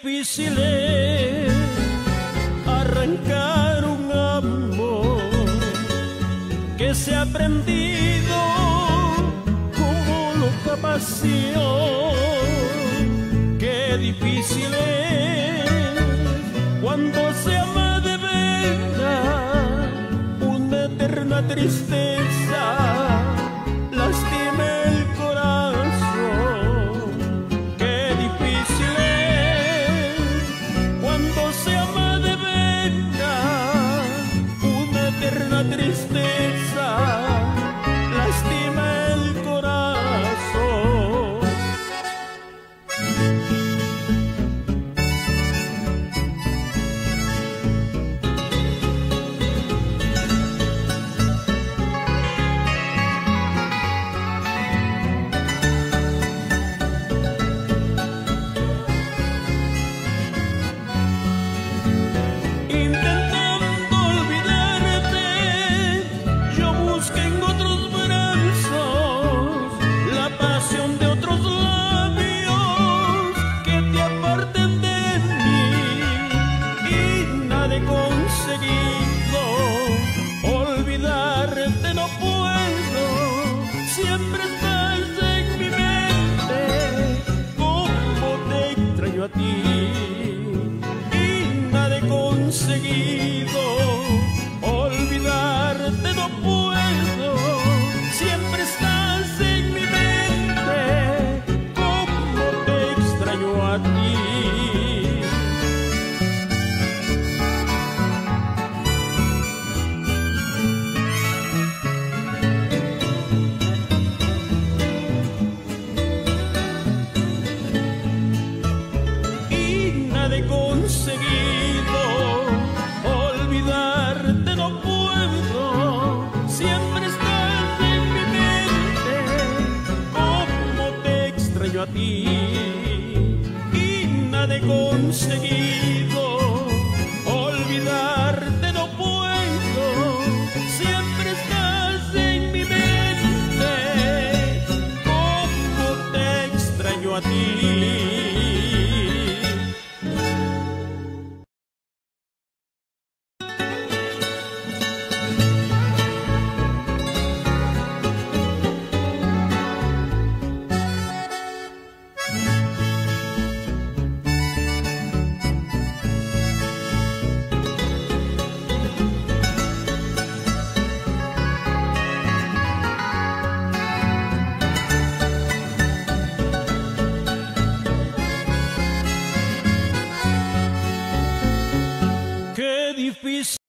difícil es arrancar un amor que se ha prendido como loca pasión. Qué difícil es cuando se ama de verdad, una eterna tristeza lastima el corazón. Qué difícil es cuando se ama de verdad, una eterna tristeza lastima el corazón. Olvidarte no puedo, siempre estás en mi mente, como te extraño a ti y nada he conseguido. Olvidarte no puedo, siempre estás en mi mente, como te extraño a ti. He conseguido, olvidarte no puedo, siempre estás en mi mente, como te extraño a ti y nada he conseguido. Olvidarte no puedo, siempre estás en mi mente, como te extraño a ti. Qué difícil